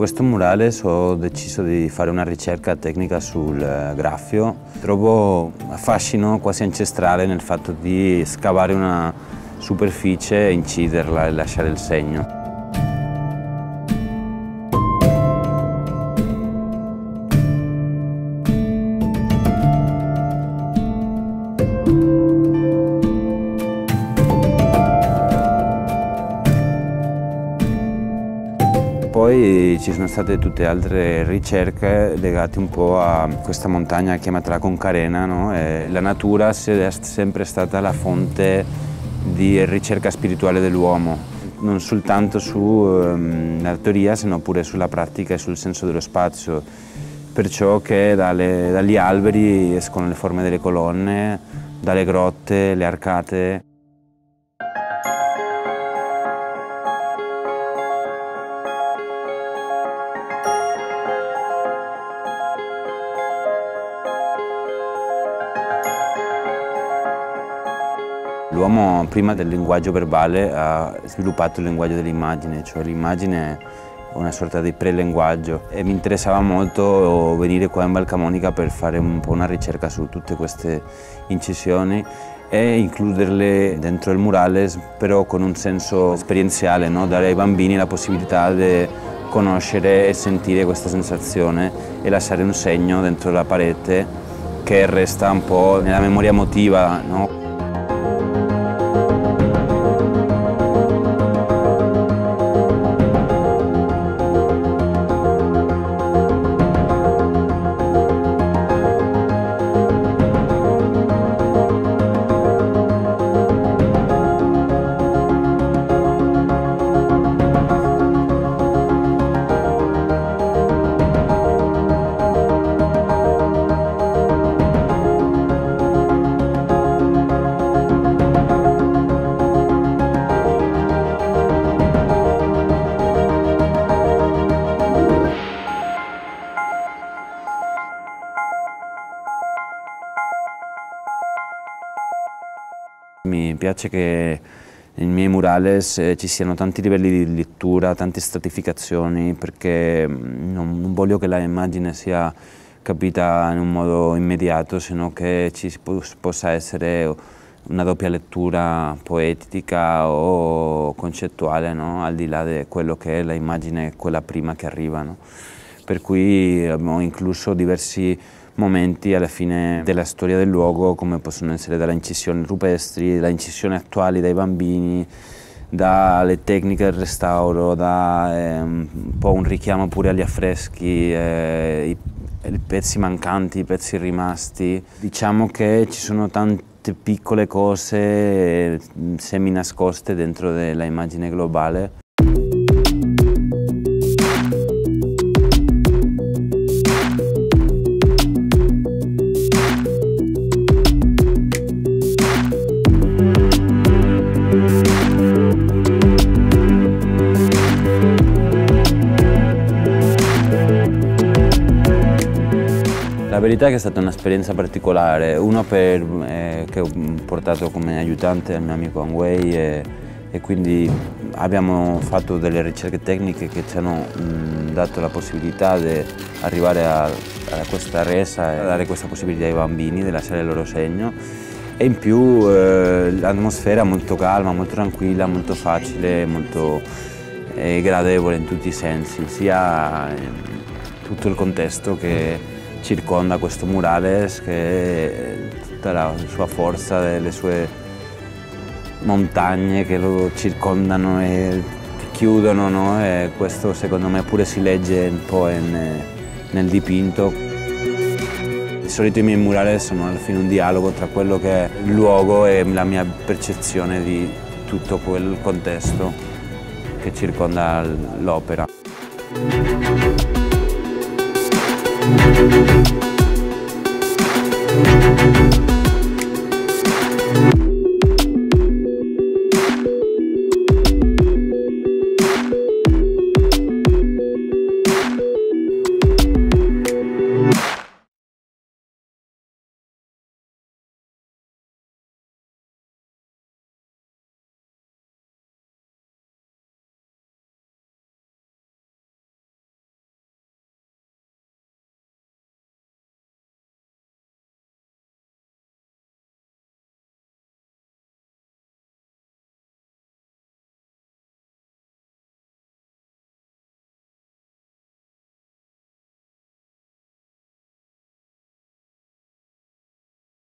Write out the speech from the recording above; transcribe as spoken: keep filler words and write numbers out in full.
questo murales ho deciso di fare una ricerca tecnica sul graffio. Trovo affascino quasi ancestrale nel fatto di scavare una superficie, inciderla e lasciare il segno. Poi ci sono state tutte altre ricerche legate un po' a questa montagna chiamata la Concarena, no? E la natura è sempre stata la fonte di ricerca spirituale dell'uomo, non soltanto sulla um, teoria, sino pure sulla pratica e sul senso dello spazio. Perciò che dalle, dagli alberi escono le forme delle colonne, dalle grotte, le arcate. L'uomo prima del linguaggio verbale ha sviluppato il linguaggio dell'immagine, cioè l'immagine è una sorta di prelinguaggio, e mi interessava molto venire qua in Valcamonica per fare un po' una ricerca su tutte queste incisioni e includerle dentro il murales, però con un senso esperienziale, no? Dare ai bambini la possibilità di conoscere e sentire questa sensazione e lasciare un segno dentro la parete che resta un po' nella memoria emotiva, no? Mi piace che nei miei murales eh, ci siano tanti livelli di lettura, tante stratificazioni, perché non, non voglio che l'immagine sia capita in un modo immediato, sino che ci possa essere una doppia lettura poetica o concettuale, no? Al di là di quello che è l'immagine, quella prima che arriva, no? Per cui abbiamo incluso diversi momenti alla fine della storia del luogo, come possono essere dalle incisioni rupestri, da incisioni attuali dai bambini, dalle tecniche del restauro, da eh, un po' un richiamo pure agli affreschi, eh, i, i pezzi mancanti, i pezzi rimasti. Diciamo che ci sono tante piccole cose eh, semi nascoste dentro della immagine globale. La verità è che è stata un'esperienza particolare, uno per, eh, che ho portato come aiutante al mio amico Anwei e, e quindi abbiamo fatto delle ricerche tecniche che ci hanno mh, dato la possibilità di arrivare a, a questa resa e a dare questa possibilità ai bambini di lasciare il loro segno, e in più eh, l'atmosfera molto calma, molto tranquilla, molto facile, molto eh, gradevole in tutti i sensi, sia eh, tutto il contesto che circonda questo murales, che tutta la sua forza, le sue montagne che lo circondano e ti chiudono, no? E questo secondo me pure si legge un po' in, nel dipinto. Di solito i miei murales sono alla fine un dialogo tra quello che è il luogo e la mia percezione di tutto quel contesto che circonda l'opera. Thank you.